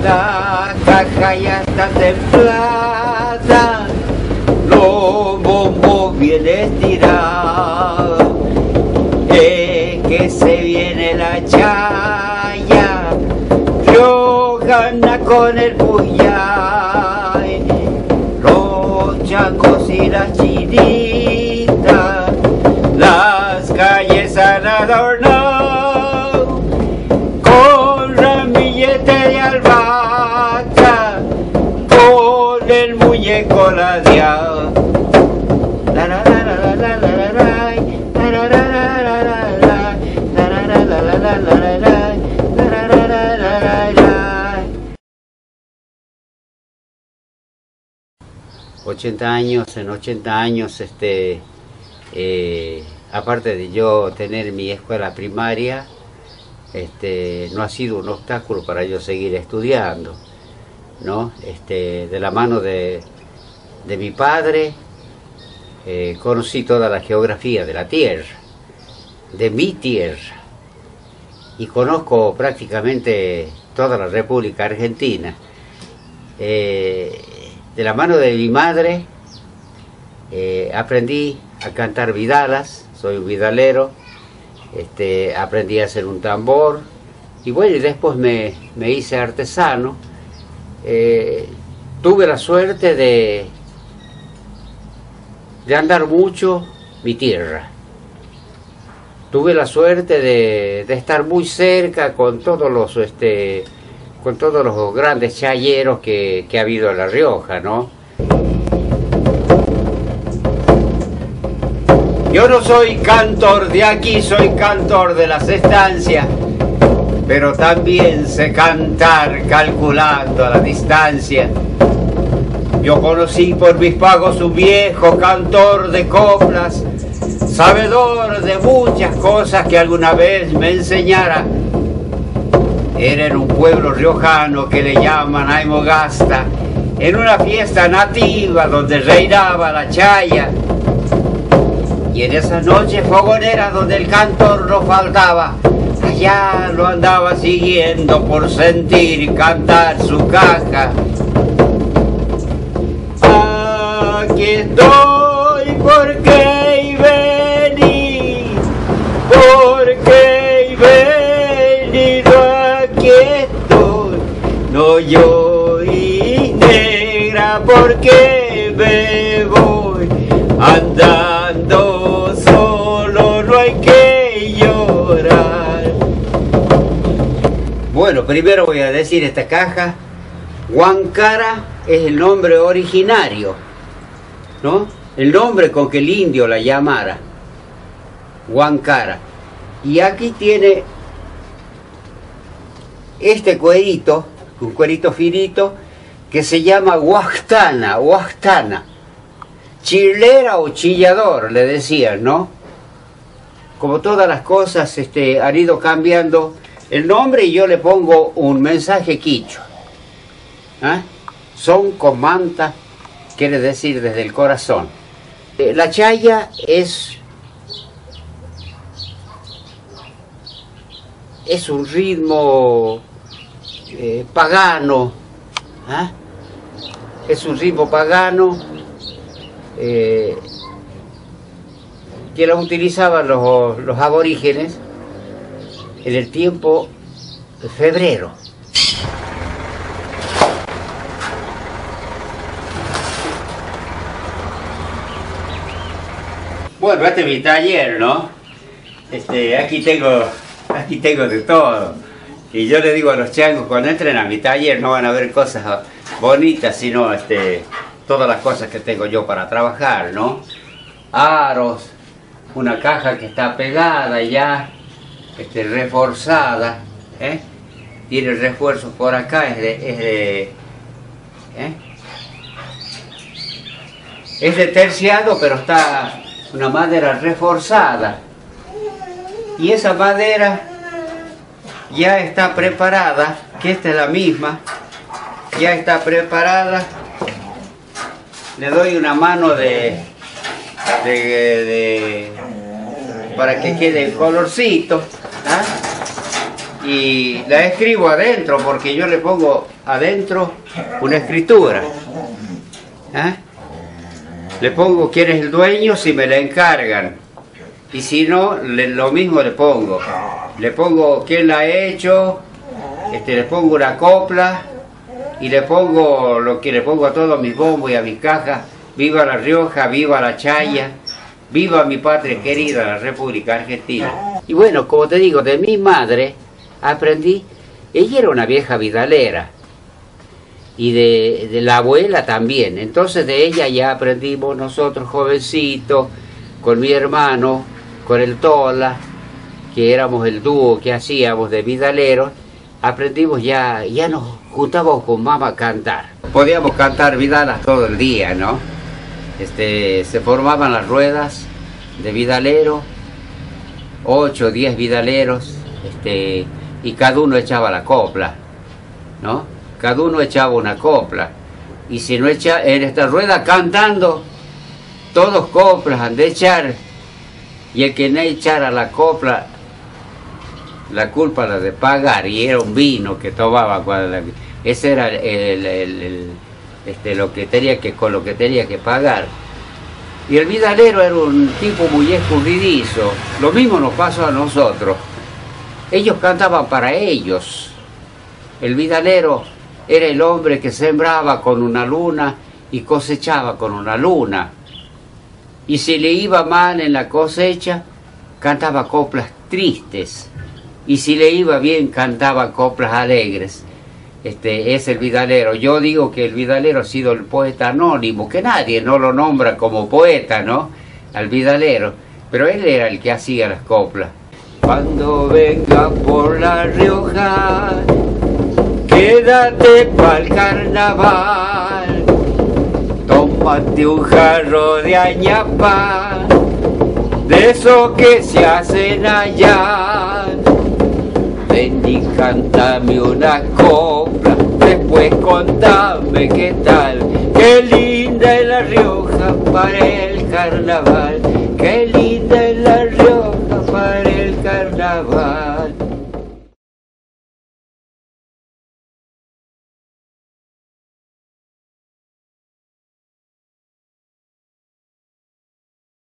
La caja ya está templada, los bombos bien estirados. Que se viene la chaya riojana con el puyay, los chacos y las chinitas, las calles han adornado con ramillete de albahaca, con el muñeco ladeado. En 80 años, aparte de yo tener mi escuela primaria, no ha sido un obstáculo para yo seguir estudiando, ¿no? De la mano de mi padre, conocí toda la geografía de la tierra, de mi tierra, y conozco prácticamente toda la República Argentina. De la mano de mi madre aprendí a cantar vidalas, soy un vidalero, aprendí a hacer un tambor, y bueno, y después me hice artesano. Tuve la suerte de andar mucho mi tierra. Tuve la suerte de estar muy cerca con todos los grandes chayeros que ha habido en La Rioja, ¿no? Yo no soy cantor de aquí, soy cantor de las estancias, pero también sé cantar calculando a la distancia. Yo conocí por mis pagos un viejo cantor de coplas, sabedor de muchas cosas que alguna vez me enseñara. Era en un pueblo riojano que le llaman Aymogasta, en una fiesta nativa donde reinaba la chaya. Y en esas noches fogoneras donde el cantor no faltaba, allá lo andaba siguiendo por sentir y cantar su caja. Aquí estoy porque vení, porque venido aquí estoy, no llorí negra porque me voy andando solo, no hay que llorar. Bueno, primero voy a decir esta caja. Huancara es el nombre originario, ¿no? El nombre con que el indio la llamara, Huancara. Y aquí tiene este cuerito, un cuerito finito, que se llama huastana, huastana. Chilera o chillador, le decían, ¿no? Como todas las cosas han ido cambiando el nombre, y yo le pongo un mensaje quichua. Son con manta, quiere decir desde el corazón. La chaya es un ritmo pagano, es un ritmo pagano que lo utilizaban los aborígenes en el tiempo de febrero. Bueno, este es mi taller, ¿no? Aquí tengo de todo. Y yo le digo a los changos, cuando entren a mi taller no van a ver cosas bonitas, sino todas las cosas que tengo yo para trabajar, ¿no? Aros, una caja que está pegada ya, reforzada, tiene refuerzos por acá, es de terciado, pero está una madera reforzada, y esa madera ya está preparada, que esta es la misma, ya está preparada. Le doy una mano para que quede el colorcito, y la escribo adentro, porque yo le pongo adentro una escritura. ¿Eh? Le pongo quién es el dueño si me la encargan. Y si no, lo mismo le pongo. Le pongo quién la ha hecho, le pongo una copla y le pongo lo que le pongo a todos mis bombos y a mis cajas. Viva La Rioja, viva la Chaya, viva mi patria querida, la República Argentina. Y bueno, como te digo, de mi madre aprendí, ella era una vieja vidalera. Y de la abuela también. Entonces de ella ya aprendimos nosotros jovencitos, con mi hermano, con el Tola, que éramos el dúo que hacíamos de vidaleros, aprendimos ya nos juntábamos con mamá a cantar. Podíamos cantar vidalas todo el día, ¿no? Se formaban las ruedas de vidalero, 8 o 10 vidaleros, y cada uno echaba la copla, ¿no? Cada uno echaba una copla. Y si no echa, en esta rueda cantando, todos coplas han de echar. Y el que no echara la copla, la culpa la de pagar. Y era un vino que tomaba. Ese era lo que tenía con lo que tenía que pagar. Y el vidalero era un tipo muy escurridizo. Lo mismo nos pasó a nosotros. Ellos cantaban para ellos. El vidalero era el hombre que sembraba con una luna y cosechaba con una luna. Y si le iba mal en la cosecha, cantaba coplas tristes. Y si le iba bien, cantaba coplas alegres. Es el vidalero. Yo digo que el vidalero ha sido el poeta anónimo, que nadie no lo nombra como poeta, ¿no? Al vidalero. Pero él era el que hacía las coplas. Cuando venga por La Rioja, quédate pa'l carnaval, tómate un jarro de añapa, de eso que se hacen allá. Ven y cántame una copla, después contame qué tal. Qué linda es La Rioja para el carnaval, qué linda es La Rioja.